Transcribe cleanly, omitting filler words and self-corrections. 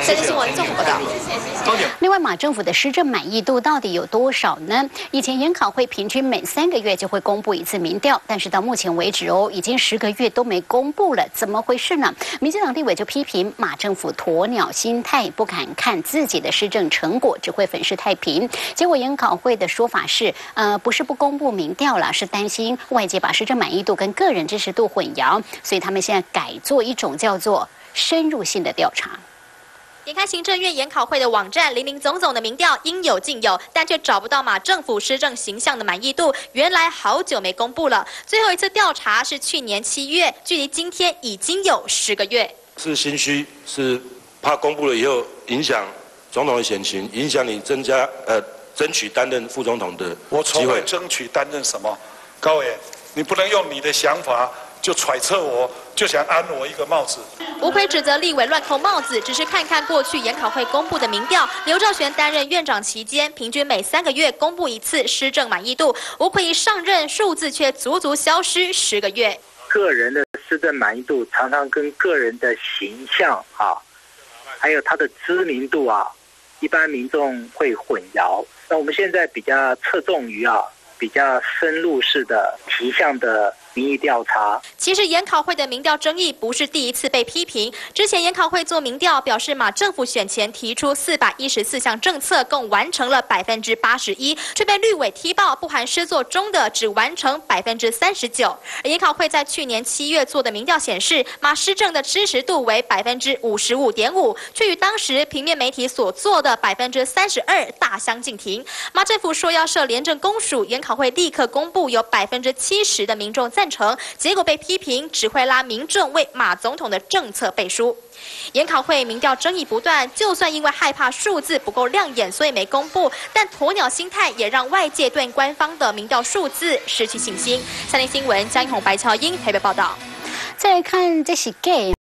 三立新闻综合报道。 另外，马政府的施政满意度到底有多少呢？以前研考会平均每3个月就会公布一次民调，但是到目前为止已经10个月都没公布了，怎么回事呢？民进党立委就批评马政府鸵鸟心态，不敢看自己的施政成果，只会粉饰太平。结果研考会的说法是，不是不公布民调了，是担心外界把施政满意度跟个人支持度混淆，所以他们现在改做一种叫做深入性的调查。 点开行政院研考会的网站，林林总总的民调应有尽有，但却找不到马政府施政形象的满意度。原来好久没公布了，最后一次调查是去年7月，距离今天已经有10个月。 是心虚，是怕公布了以后影响总统的选情，影响你争取担任副总统的机会。 我从未争取担任什么，高委，你不能用你的想法就揣测我，就想安我一个帽子。 吴奎指责立委乱扣帽子，只是看看过去研考会公布的民调，刘兆玄担任院长期间，平均每3个月公布一次施政满意度。吴奎一上任，数字却足足消失10个月。 个人的施政满意度常常跟个人的形象还有他的知名度一般民众会混淆。那我们现在比较侧重于比较深入式的题项的民意调查。 其实研考会的民调争议不是第一次被批评，之前研考会做民调表示马政府选前提出414项政策，共完成了81%，却被绿委踢爆不含施作中的只完成39%。而研考会在去年7月做的民调显示，马施政的支持度为55.5%，却与当时平面媒体所做的32%大相径庭。马政府说要设廉政公署，研考会立刻公布有70%的民众赞成，结果被批评只会拉民众为马总统的政策背书。研考会民调争议不断，就算因为害怕数字不够亮眼，所以没公布，但鸵鸟心态也让外界对官方的民调数字失去信心。三立新闻江一红、白乔英台北报道。 再来看这是 gay